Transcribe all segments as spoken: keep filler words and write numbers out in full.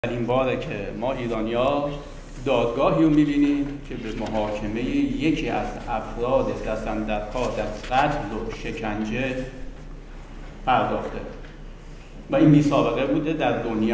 این باره که ما ایرانی‌ها دادگاهی رو می‌بینیم که به محاکمه یکی از افراد دست‌اندرکار در قتل و شکنجه پرداخته و این بی‌سابقه بوده در دنیا.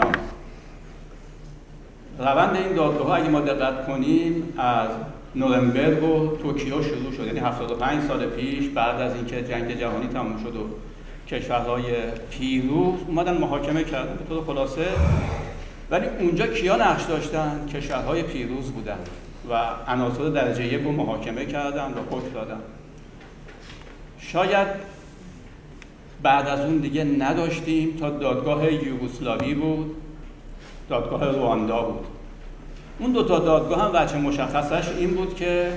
روند این دادگاه اگه ما دقت کنیم از نورنبرگ و توکیو شروع شد، یعنی هفتاد و پنج سال پیش بعد از اینکه جنگ جهانی تموم شد و کشورهای پیروز اومدن محاکمه کردن. به طور خلاصه ولی اونجا کیا نقش داشتن؟ کشورهای پیروز بودن و عناصر درجه یک رو محاکمه کردن و حکم دادن. شاید بعد از اون دیگه نداشتیم تا دادگاه یوگسلاوی بود، دادگاه رواندا بود. اون دو تا دادگاه هم وجه مشخصش این بود که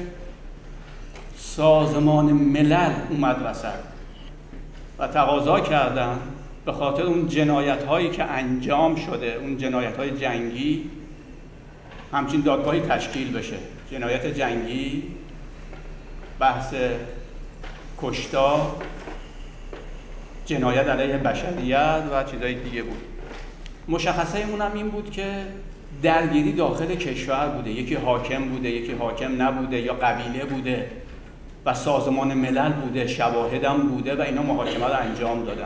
سازمان ملل اومد وسط و تقاضا کردن به خاطر اون جنایت هایی که انجام شده، اون جنایت های جنگی، همچین دادگاهی تشکیل بشه. جنایت جنگی، بحث کشتار، جنایت علیه بشریت و چیزهای دیگه بود. مشخصه اون هم این بود که درگیری داخل کشور بوده، یکی حاکم بوده، یکی حاکم نبوده، یا قبیله بوده و سازمان ملل بوده، شواهد هم بوده و اینا محاکمه رو انجام دادن.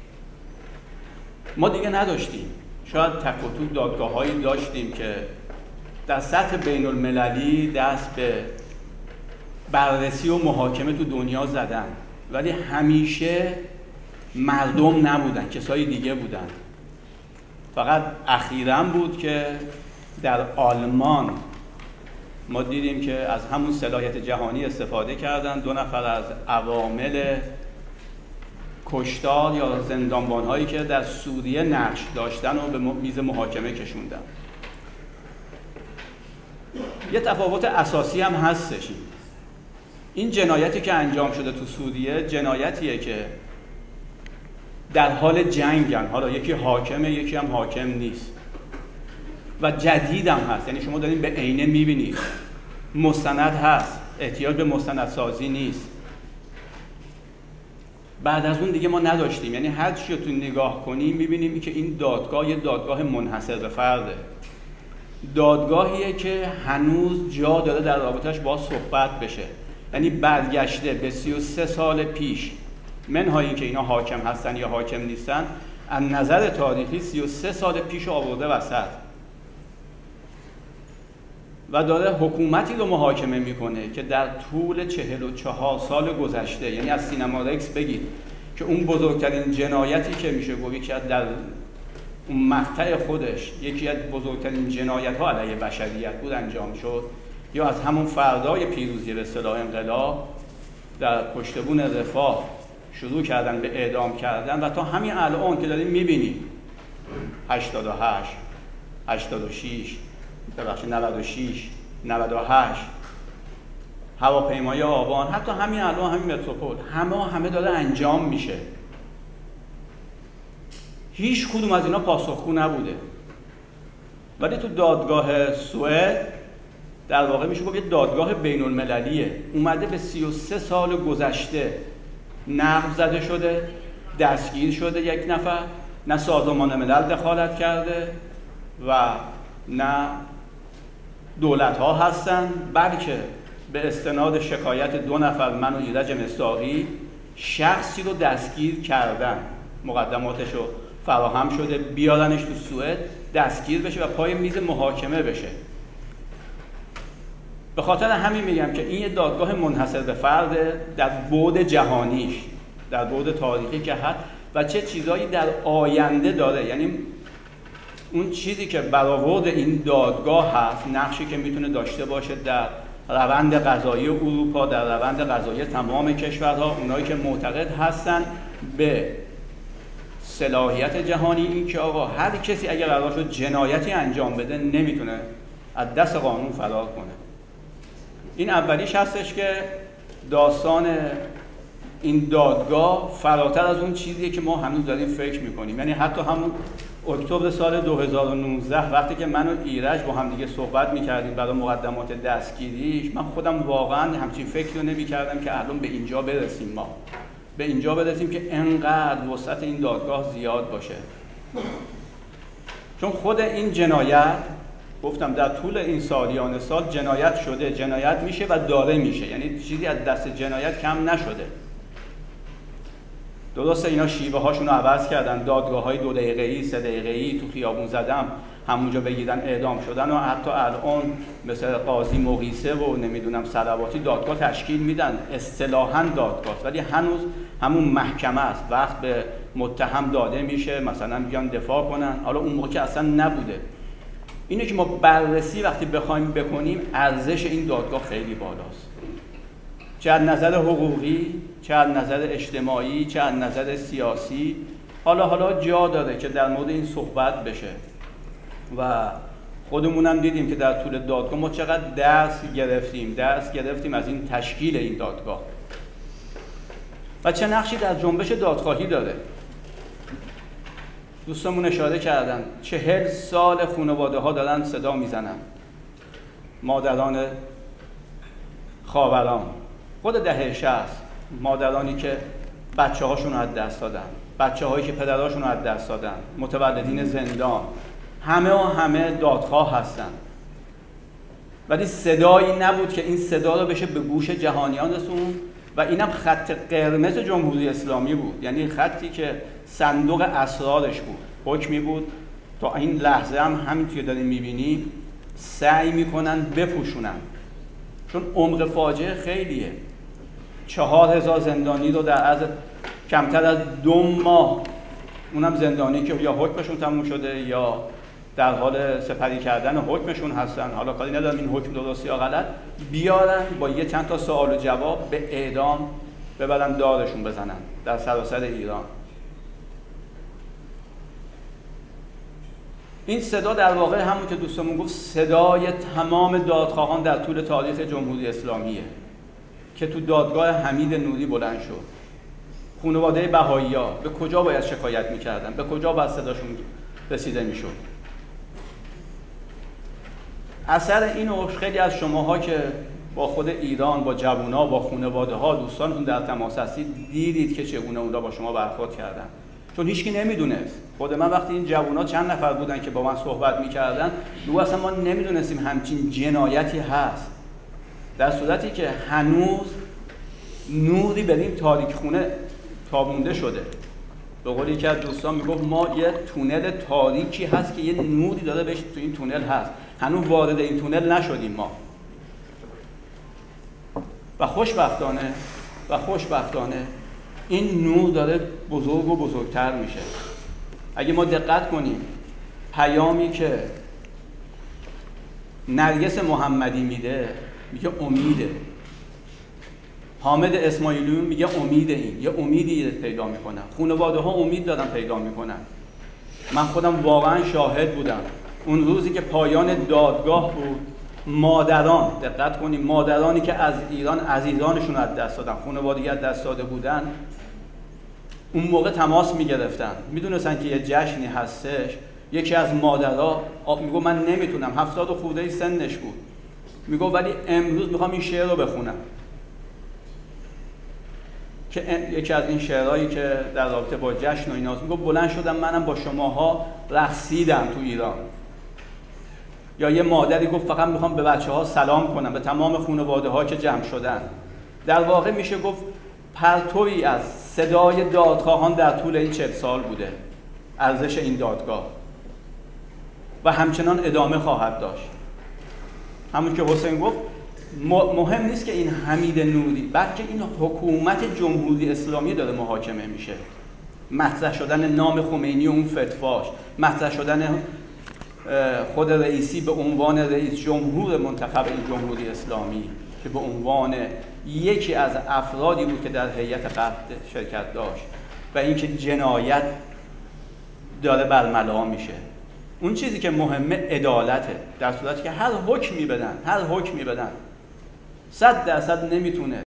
ما دیگه نداشتیم. شاید تک و توک دادگاه‌هایی داشتیم که در سطح بین المللی دست به بررسی و محاکمه تو دنیا زدن، ولی همیشه مردم نبودن، کسای دیگه بودن. فقط اخیراً بود که در آلمان ما دیدیم که از همون صلاحیت جهانی استفاده کردن، دو نفر از عوامل کشتار یا زندانبان هایی که در سوریه نقش داشتن و به میز محاکمه کشوندن. یه تفاوت اساسی هم هستش. این جنایتی که انجام شده تو سوریه جنایتیه که در حال جنگن، حالا یکی حاکمه یکی هم حاکم نیست و جدید هم هست، یعنی شما دارین به عینه میبینید، مستند هست، احتیاج به مستندسازی نیست. بعد از اون دیگه ما نداشتیم، یعنی هر چی رو تو نگاه کنیم میبینیم که این دادگاه یه دادگاه منحصر به فرده، دادگاهیه که هنوز جا داره در رابطهش با صحبت بشه. یعنی برگشته به سی و سه سال پیش، منهای این که اینا حاکم هستن یا حاکم نیستن، از نظر تاریخی سی و سه سال پیش آورده وسط و داره حکومتی رو محاکمه میکنه که در طول چهل و چهار سال گذشته، یعنی از سینما رکس بگید که اون بزرگترین جنایتی که میشه گفت که در اون مقطع خودش یکی از بزرگترین جنایت ها علیه بشریت بود انجام شد، یا از همون فردای پیروزی به اصطلاح انقلاب در پشتبون رفاه شروع کردن به اعدام کردن و تا همین الان که داریم میبینیم هشتاد و هشت، هشتاد و شش، ببخشید نود و شش، نود و هشت، هواپیمای آبان، حتی همین الان همین متروپول، همه همه داره انجام میشه. هیچ کدوم از اینا پاسخگو نبوده. ولی تو دادگاه سوئد در واقع میشه گفت یه دادگاه بین المللیه، اومده به سی و سه سال گذشته نقض زده شده، دستگیر شده یک نفر، نه سازمان ملل دخالت کرده و نه دولت ها هستن، بلکه به استناد شکایت دو نفر، من و ایرج مصداقی، شخصی رو دستگیر کردن، مقدماتش رو فراهم شده بیارنش تو سوئد دستگیر بشه و پای میز محاکمه بشه. به خاطر همین میگم که این یه دادگاه منحصر به فرد در بعد جهانیش، در بعد تاریخی که هست و چه چیزایی در آینده داره. یعنی اون چیزی که برآورد این دادگاه هست، نقشی که میتونه داشته باشه در روند قضایی اروپا، در روند قضایی تمام کشورها، اونایی که معتقد هستن به صلاحیت جهانی، این که آقا هر کسی اگر قرار شد جنایتی انجام بده نمیتونه از دست قانون فرار کنه. این اولیش هستش که داستان این دادگاه فراتر از اون چیزیه که ما هنوز داریم فکر میکنیم. یعنی حتی همون اکتبر سال دو هزار و نوزده وقتی که من و ایرج با هم دیگه صحبت میکردیم برای مقدمات دستگیریش، من خودم واقعا همچین فکری رو نمیکردم که الان به اینجا برسیم، ما به اینجا برسیم که انقدر وسعت این دادگاه زیاد باشه. چون خود این جنایت، گفتم در طول این سالیان سال جنایت شده، جنایت میشه و داره میشه، یعنی چیزی از دست جنایت کم نشده. درسته اینا شیوه هاشون رو عوض کردن، دادگاه های دو دقیقه‌ای، سه دقیقه‌ای تو خیابون زدم همونجا بگیرن اعدام شدن و حتی الان مثل قاضی مقیسه و نمیدونم صلواتی دادگاه تشکیل میدن، اصطلاحاً دادگاه، ولی هنوز همون محکمه است. وقت به متهم داده میشه مثلا بیان دفاع کنن، حالا اون موقع که اصلا نبوده. اینه که ما بررسی وقتی بخوایم بکنیم ارزش این دادگاه خیلی بالاست، چه از نظر حقوقی، چه از نظر اجتماعی، چه از نظر سیاسی. حالا حالا جا داره که در مورد این صحبت بشه و خودمونم دیدیم که در طول دادگاه ما چقدر درس گرفتیم درس گرفتیم از این تشکیل این دادگاه و چه نقشی در جنبش دادخواهی داره. دوستمون اشاره کردن چهل سال خانواده ها دارن صدا میزنن، مادران خاوران، خود دهه شصت، مادرانی که بچه هاشون رو از دست دادن، بچه هایی که پدرهاشون رو از دست دادن، متولدین زندان، همه و همه دادخواه هستن، ولی صدایی نبود که این صدا رو بشه به گوش جهانیان رسون و اینم خط قرمز جمهوری اسلامی بود، یعنی خطی که صندوق اسرارش بود، حکمی بود تا این لحظه هم همینطور که داریم میبینی سعی میکنن بپوشونن، چون عمق فاجعه خیلیه. چهار هزار زندانی رو در عرض کمتر از دو ماه، اونم زندانی که یا حکمشون تموم شده یا در حال سپری کردن حکمشون هستن، حالا کاری ندارم این حکم درست یا غلط، بیارن با یه چند تا سوال و جواب به اعدام ببرن دارشون بزنن در سراسر ایران. این صدا در واقع همون که دوستمون گفت صدای تمام دادخواهان در طول تاریخ جمهوری اسلامیه که تو دادگاه حمید نوری بلند شد. خانواده بهائی‌ها به کجا باید شکایت می‌کردن؟ به کجا باید صداشون رسیده می‌شد؟ اثر اینو خیلی از شماها که با خود ایران، با جوونا، با خانواده‌ها، دوستانتون در تماس هستید دیدید که چگونه اونها با شما برخورد کردن، چون هیچکی نمیدونست. خود من وقتی این جوونا چند نفر بودن که با من صحبت می‌کردن، میگو اصلا ما نمیدونستیم همچین جنایتی هست، در صورتی که هنوز نوری به این تاریک خونه تابونده شده. به قولی که از دوستان میگفت ما یه تونل تاریکی هست که یه نوری داره بهش تو این تونل هست، هنوز وارد این تونل نشدیم ما. و خوشبختانه و خوشبختانه این نور داره بزرگ و بزرگتر میشه. اگه ما دقت کنیم پیامی که نرگس محمدی میده میگه امیده، حامد اسماعیلیون میگه امیده، این یه امیدی پیدا میکنن، خانواده ها امید دارن پیدا میکنن. من خودم واقعا شاهد بودم اون روزی که پایان دادگاه بود، مادران، دقت کنیم، مادرانی که از ایران عزیزانشون از دست دادن، خانوادگی از دست داده بودن، اون موقع تماس میگرفتن، میدونستن که یه جشنی هستش. یکی از مادرها میگو من نمیتونم، هفتاد و خورده سنش بود، میگو ولی امروز میخوام این شعر رو بخونم، که یکی از این شعرهایی که در رابطه با جشن و ایناست، میگو بلند شدم منم با شماها رقصیدم تو ایران. یا یه مادری گفت فقط میخوام به بچه ها سلام کنم، به تمام خانواده ها که جمع شدن. در واقع میشه گفت پرتویی از صدای دادخواهان در طول این چهل سال بوده ارزش این دادگاه و همچنان ادامه خواهد داشت. همون که حسین گفت مهم نیست که این حمید نوری، بلکه این حکومت جمهوری اسلامی داره محاکمه میشه. مطرح شدن نام خمینی و اون فتواش، مطرح شدن خود رئیسی به عنوان رئیس جمهور منتخب این جمهوری اسلامی که به عنوان یکی از افرادی بود که در هیئت قبض شرکت داشت و اینکه جنایت داره برملا میشه. اون چیزی که مهمه عدالته، در صورتی که هر حکمی بدن هر حکمی بدن صد درصد نمیتونه